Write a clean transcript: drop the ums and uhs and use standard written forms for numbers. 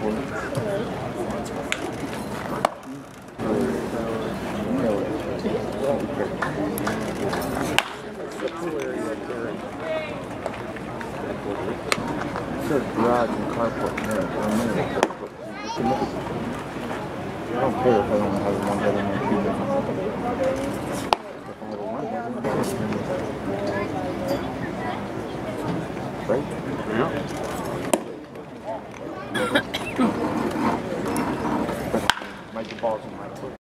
says garage and carport here. I don't care if I don't have one bedroom or two bedrooms. Right? Yeah. Make the balls in my foot.